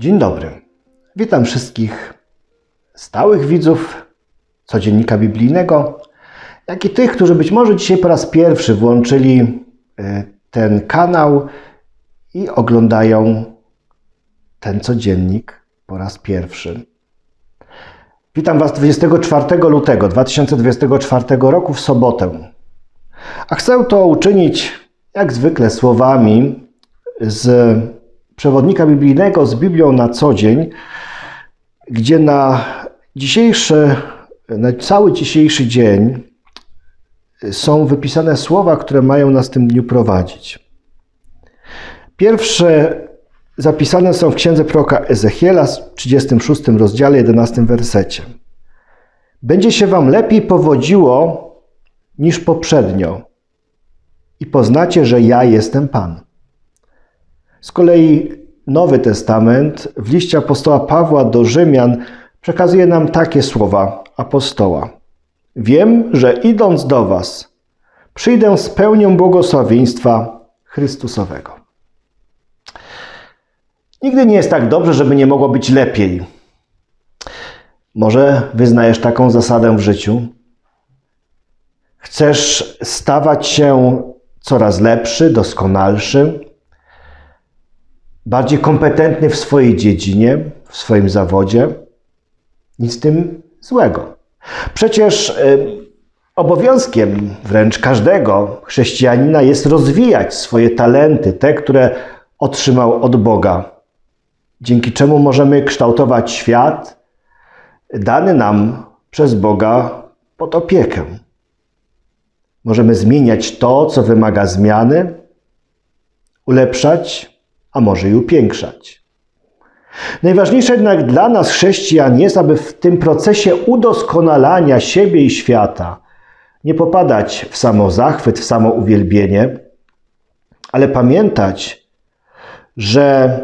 Dzień dobry. Witam wszystkich stałych widzów Codziennika Biblijnego, jak i tych, którzy być może dzisiaj po raz pierwszy włączyli ten kanał i oglądają ten codziennik po raz pierwszy. Witam Was 24 lutego 2024 roku w sobotę. A chcę to uczynić jak zwykle słowami z przewodnika biblijnego z Biblią na co dzień, gdzie na cały dzisiejszy dzień są wypisane słowa, które mają nas w tym dniu prowadzić. Pierwsze zapisane są w księdze proroka Ezechiela w 36 rozdziale, 11 wersecie. Będzie się wam lepiej powodziło niż poprzednio i poznacie, że ja jestem Pan. Z kolei Nowy Testament w liście apostoła Pawła do Rzymian przekazuje nam takie słowa apostoła. Wiem, że idąc do was, przyjdę z pełnią błogosławieństwa Chrystusowego. Nigdy nie jest tak dobrze, żeby nie mogło być lepiej. Może wyznajesz taką zasadę w życiu? Chcesz stawać się coraz lepszy, doskonalszy, bardziej kompetentny w swojej dziedzinie, w swoim zawodzie? Nic z tym złego. Przecież obowiązkiem wręcz każdego chrześcijanina jest rozwijać swoje talenty, te, które otrzymał od Boga, dzięki czemu możemy kształtować świat dany nam przez Boga pod opiekę. Możemy zmieniać to, co wymaga zmiany, ulepszać, a może i upiększać. Najważniejsze jednak dla nas, chrześcijan, jest, aby w tym procesie udoskonalania siebie i świata nie popadać w samozachwyt, w samouwielbienie, ale pamiętać, że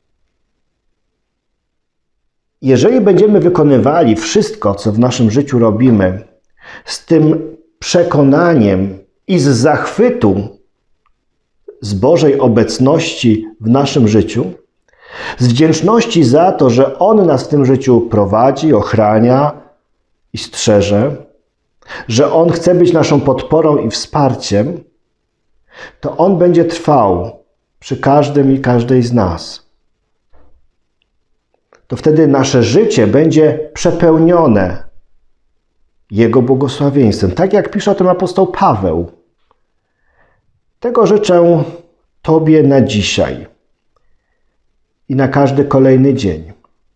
jeżeli będziemy wykonywali wszystko, co w naszym życiu robimy, z tym przekonaniem i z zachwytu z Bożej obecności w naszym życiu, z wdzięczności za to, że On nas w tym życiu prowadzi, ochrania i strzeże, że On chce być naszą podporą i wsparciem, to On będzie trwał przy każdym i każdej z nas. To wtedy nasze życie będzie przepełnione Jego błogosławieństwem. Tak jak pisze o tym apostoł Paweł. Tego życzę Tobie na dzisiaj i na każdy kolejny dzień.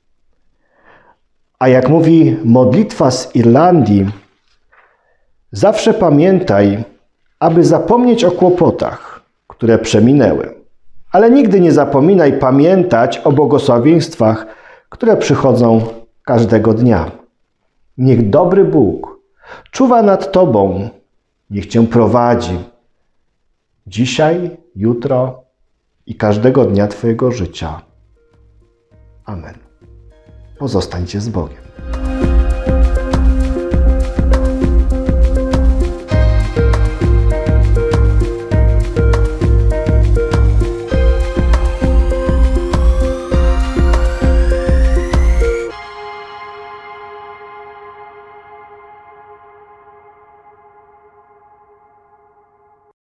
A jak mówi modlitwa z Irlandii, zawsze pamiętaj, aby zapomnieć o kłopotach, które przeminęły. Ale nigdy nie zapominaj pamiętać o błogosławieństwach, które przychodzą każdego dnia. Niech dobry Bóg czuwa nad Tobą, niech Cię prowadzi dzisiaj, jutro i każdego dnia Twojego życia. Amen. Pozostańcie z Bogiem.